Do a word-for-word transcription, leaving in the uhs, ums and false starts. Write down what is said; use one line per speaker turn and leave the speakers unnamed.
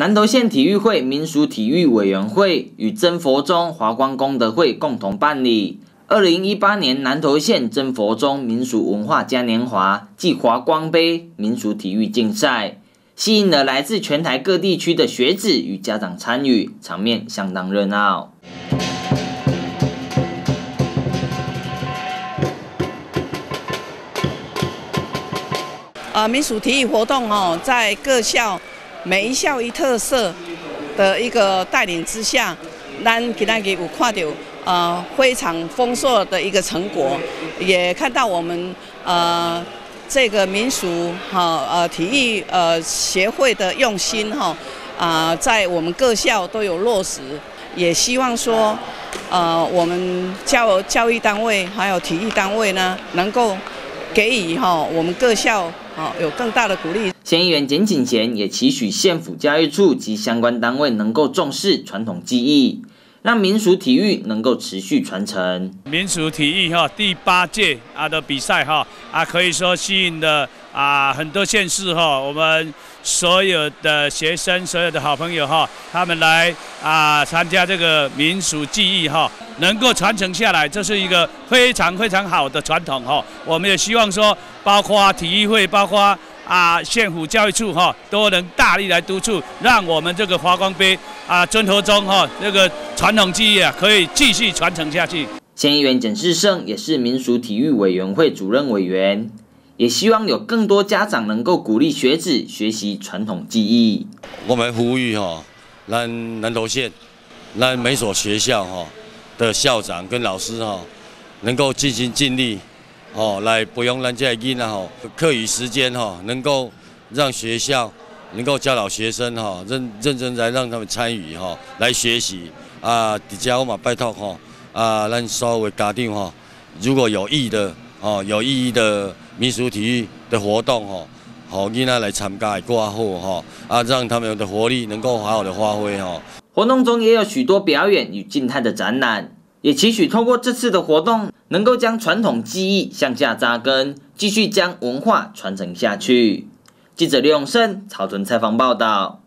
南投县体育会民俗体育委员会与真佛宗华光功德会共同办理二零一八年南投县真佛宗民俗文化嘉年华暨华光杯民俗体育竞赛，吸引了来自全台各地区的学子与家长参与，场面相当热闹。
呃，民俗体育活动哦，在各校每一校一特色的一个带领之下，咱今天有看到呃非常丰硕的一个成果，也看到我们呃这个民俗哈呃体育呃协会的用心哈啊、呃，在我们各校都有落实，也希望说呃我们教教育单位还有体育单位呢，能够给予哈我们各校。 好，有更大的鼓励。
县议员简景贤也期许县府教育处及相关单位能够重视传统技艺，让民俗体育能够持续传承。
民俗体育哈第八届啊的比赛哈啊，可以说吸引了啊很多县市哈，我们所有的学生、所有的好朋友哈，他们来啊参加这个民俗技艺哈，能够传承下来，这是一个非常非常好的传统哈。我们也希望说，包括体育会，包括啊县府教育处哈，都能大力来督促，让我们这个华光杯啊真佛宗哈这个传统技艺啊可以继续传承下去。
县议员简世胜也是民俗体育委员会主任委员。 也希望有更多家长能够鼓励学子学习传统技艺。
我们呼吁哈，咱南投县，咱每所学校哈的校长跟老师哈，能够尽心尽力，哦，来不用咱这囡仔哈，课余时间哈，能够让学校能够教导学生哈，认认真来让他们参与哈，来学习啊。底下我嘛拜托哈啊，咱所有的家长哈，如果有意的哦，有意义的。 民俗体育的活动哦，好囡仔来参加会更好哈啊，让他们的活力能够好好的发挥哈。
活动中也有许多表演与静态的展览，也期许透过这次的活动，能够将传统技艺向下扎根，继续将文化传承下去。记者刘永胜、草屯采访报道。